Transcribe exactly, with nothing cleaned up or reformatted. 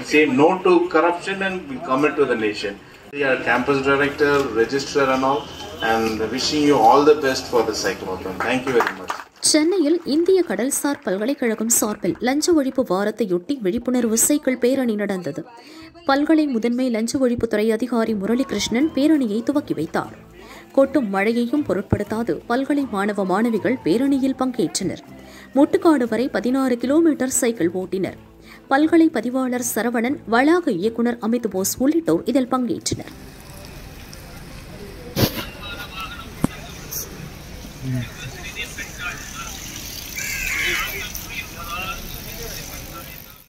say no to corruption and will commit to the nation. We are campus director, registrar and all, and wishing you all the best for the cyclotron. Thank you very much. சென்னையில் இந்திய கடல்சார் பல்கலைக்கழகம் சார்பில் லஞ்ச ஒழிப்பு வாரத்தையொட்டி விழிப்புணர்வு cycle பேரணி நடந்தது. பல்கலை முதன்மை லஞ்ச ஒழிப்புத்துறை அதிகாரி முரளிகிருஷ்ணன் பேரணியை துவக்கி வைத்தார். கொட்டும் மழையையும் பொருட்படுத்தாது பல்கலை மாணவ மாணவிகள் பேரணியில் பங்கேற்றனர். முட்டுக்காடு வரை பதினாறு கிலோமீட்டர் சைக்கிள் ஓட்டினர். பல்கலை பதிவாளர் சரவணன், வளாக இயக்குநர் அமித் போஸ் உள்ளிட்டோர் இதில் பங்கேற்றனர்.